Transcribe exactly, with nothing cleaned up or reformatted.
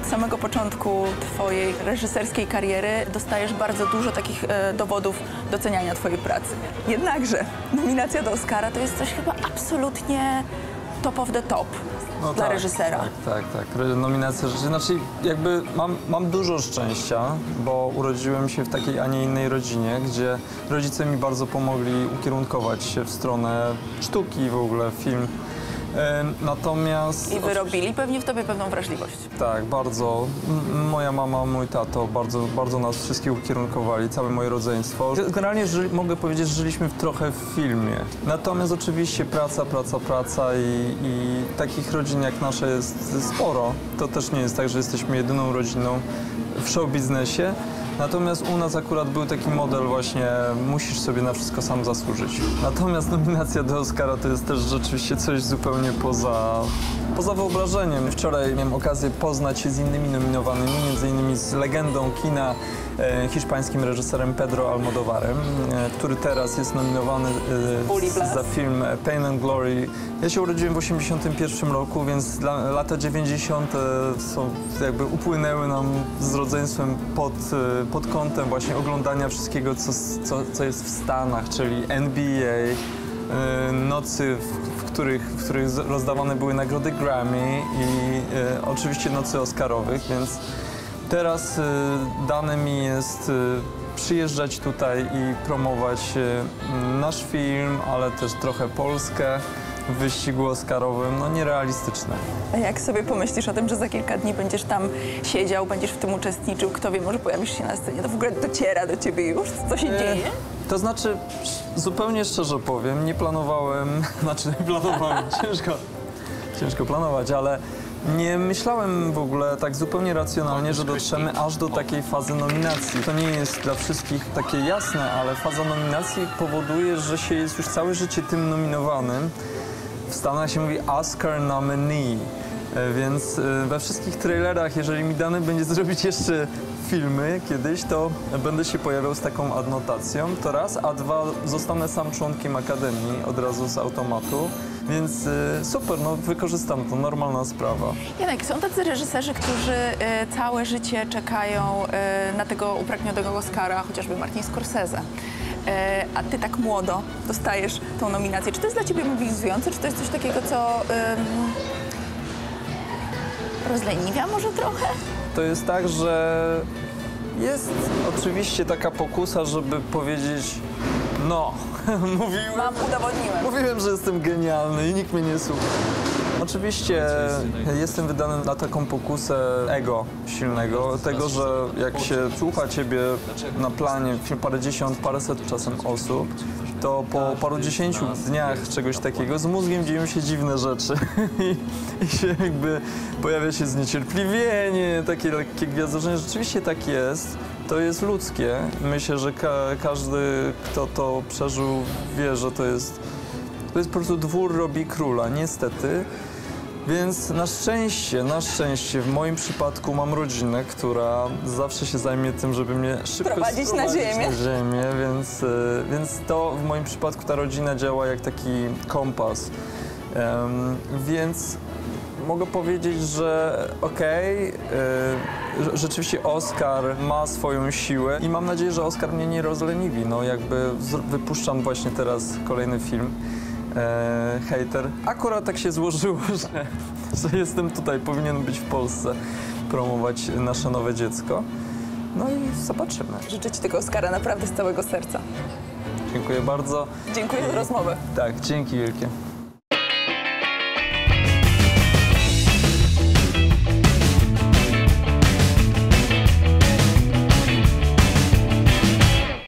samego początku twojej reżyserskiej kariery dostajesz bardzo dużo takich e, dowodów doceniania twojej pracy. Jednakże nominacja do Oscara to jest coś chyba absolutnie top of the top no dla tak, reżysera. Tak, tak, tak. Nominacja rzeczy. Znaczy jakby mam, mam dużo szczęścia, bo urodziłem się w takiej, a nie innej rodzinie, gdzie rodzice mi bardzo pomogli ukierunkować się w stronę sztuki w ogóle, film. Natomiast... I wyrobili pewnie w tobie pewną wrażliwość. Tak, bardzo. M moja mama, mój tato bardzo, bardzo nas wszystkich ukierunkowali, całe moje rodzeństwo. Generalnie żyli, mogę powiedzieć, że żyliśmy w, trochę w filmie. Natomiast oczywiście praca, praca, praca i, i takich rodzin jak nasza jest sporo. To też nie jest tak, że jesteśmy jedyną rodziną w show biznesie. Natomiast u nas akurat był taki model właśnie, musisz sobie na wszystko sam zasłużyć. Natomiast nominacja do Oscara to jest też rzeczywiście coś zupełnie poza, poza wyobrażeniem. Wczoraj miałem okazję poznać się z innymi nominowanymi, między innymi z legendą kina, e, hiszpańskim reżyserem Pedro Almodóvarem, e, który teraz jest nominowany e, za film Pain and Glory. Ja się urodziłem w osiemdziesiątym pierwszym roku, więc dla, lata dziewięćdziesiąte są, jakby upłynęły nam z rodzeństwem pod, pod kątem właśnie oglądania wszystkiego, co, co, co jest w Stanach, czyli N B A, nocy, w, w, których, w których rozdawane były nagrody Grammy i e, oczywiście nocy Oscarowych, więc teraz e, dane mi jest e, przyjeżdżać tutaj i promować e, nasz film, ale też trochę Polskę w wyścigu oscarowym, no nierealistyczne. A jak sobie pomyślisz o tym, że za kilka dni będziesz tam siedział, będziesz w tym uczestniczył, kto wie, może pojawisz się na scenie, to w ogóle dociera do ciebie już, co się e, dzieje? To znaczy, zupełnie szczerze powiem, nie planowałem, znaczy nie planowałem, ciężko, ciężko planować, ale nie myślałem w ogóle tak zupełnie racjonalnie, że dotrzemy aż do takiej fazy nominacji. To nie jest dla wszystkich takie jasne, ale faza nominacji powoduje, że się jest już całe życie tym nominowanym. W Stanach się mówi Oscar nominee, więc we wszystkich trailerach, jeżeli mi dane będzie zrobić jeszcze filmy kiedyś, to będę się pojawiał z taką adnotacją, to raz, a dwa, zostanę sam członkiem Akademii od razu z automatu, więc y, super, no wykorzystam to, normalna sprawa. Janek, są tacy reżyserzy, którzy y, całe życie czekają y, na tego upragnionego Oscara, chociażby Martin Scorsese. Y, a ty tak młodo dostajesz tą nominację. Czy to jest dla ciebie mobilizujące, czy to jest coś takiego, co y, rozleniwia może trochę? To jest tak, że jest oczywiście taka pokusa, żeby powiedzieć no, mówiłem, Mam, udowodniłem. Mówiłem, że jestem genialny i nikt mnie nie słucha. Oczywiście jestem wydany na taką pokusę ego silnego, tego, że jak się słucha ciebie na planie, parędziesiąt, paręset czasem osób, to po parudziesięciu dniach czegoś takiego z mózgiem dzieją się dziwne rzeczy i, i się jakby pojawia się zniecierpliwienie, takie lekkie gwiazdorzenie. Rzeczywiście tak jest. To jest ludzkie. Myślę, że ka każdy, kto to przeżył, wie, że to jest, to jest po prostu dwór robi króla, niestety. Więc na szczęście, na szczęście, w moim przypadku mam rodzinę, która zawsze się zajmie tym, żeby mnie szybko sprowadzić na ziemię. na ziemię, więc, więc to w moim przypadku ta rodzina działa jak taki kompas. Um, więc mogę powiedzieć, że okej, okay, rzeczywiście Oscar ma swoją siłę i mam nadzieję, że Oscar mnie nie rozleniwi. No jakby wypuszczam właśnie teraz kolejny film, e, Hater. Akurat tak się złożyło, że, że jestem tutaj, powinien być w Polsce, promować nasze nowe dziecko. No i zobaczymy. Życzę ci tego Oscara naprawdę z całego serca. Dziękuję bardzo. Dziękuję za rozmowę. Tak, dzięki wielkie.